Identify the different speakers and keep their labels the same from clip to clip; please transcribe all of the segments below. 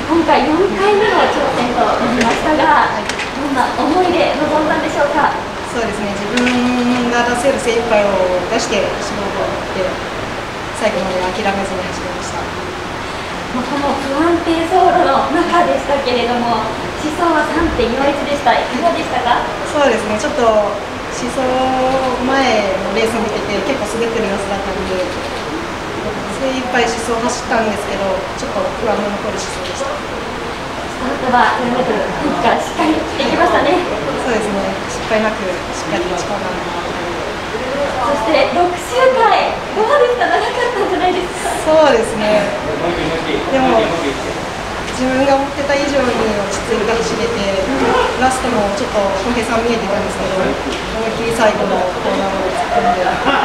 Speaker 1: 今回4回目の挑戦となりましたが、どんな思いで臨んだんでしょうか。
Speaker 2: そうですね、自分が出せる精一杯を出して勝負を打って最後まで諦めずに走りました。
Speaker 1: この不安定走路の中でしたけれども、思想は3.41でした。いかがでしたか。
Speaker 2: そうですね、ちょっと思想前のレース見てて結構滑ってる様子だったので精一杯思想走ったんですけど、ちょっと不安の残る思想でした。
Speaker 1: スタートは4メートルからしっかりできましたね。
Speaker 2: そうですね、失敗なくしっかり力が
Speaker 1: そして6周回、どうでした？長かったんじゃないですか。
Speaker 2: そうですね、でも自分が思ってた以上に落ち着いて走れて、ラストもちょっと小平さん見えてたんですけど、思いっきり最後のコーナーまで突っ込んで、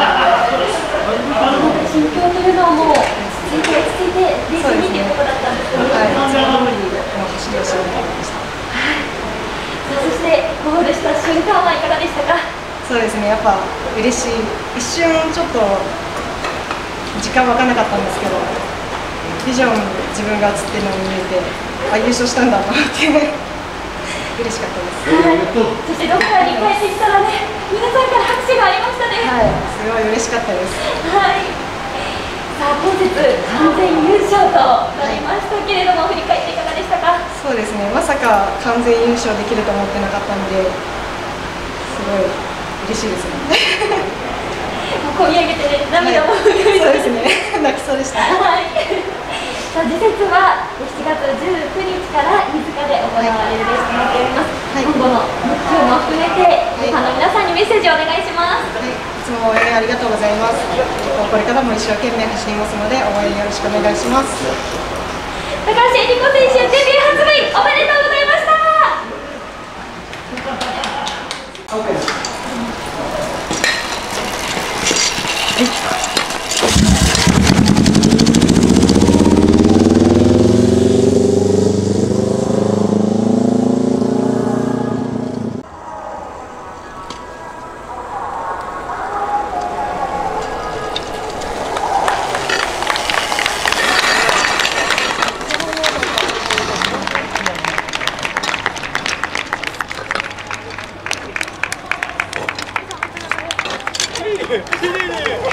Speaker 1: 心境というのはもう落ち着いて冷静にということだったんですよね。
Speaker 2: はい、いつも通りの走りをしようと思いました。
Speaker 1: そしてゴールした瞬間はいかがでしたか。
Speaker 2: そうですね、やっぱ嬉しい、一瞬ちょっと時間分からなかったんですけど、ビジョン自分が映ってるのを見えて、優勝したんだと思って嬉しかったです。
Speaker 1: はい、そしてどこからに帰ってきたらね、皆さんから拍手がありましたね。
Speaker 2: はい、すごい嬉しかったです。
Speaker 1: はい。さあ本日完全優勝となりましたけれども、振り返っていかがでしたか。
Speaker 2: そうですね、まさか完全優勝できると思ってなかったんで、すごい嬉しいですね。
Speaker 1: 込み上げてね、涙も浮かび
Speaker 2: そうですね、泣きそうでした。
Speaker 1: はい。さあ次節は7月19日から飯塚で行われるレースとなっております。
Speaker 2: はい、
Speaker 1: 今後の目標も含めて、ファンの皆さんにメッセージをお願いします。
Speaker 2: はい、いつも応援ありがとうございます。これからも一生懸命走りますので、応援よろしくお願いします。
Speaker 1: 高橋恵理子選手、デビュー発売おめでとうございました。
Speaker 3: きれい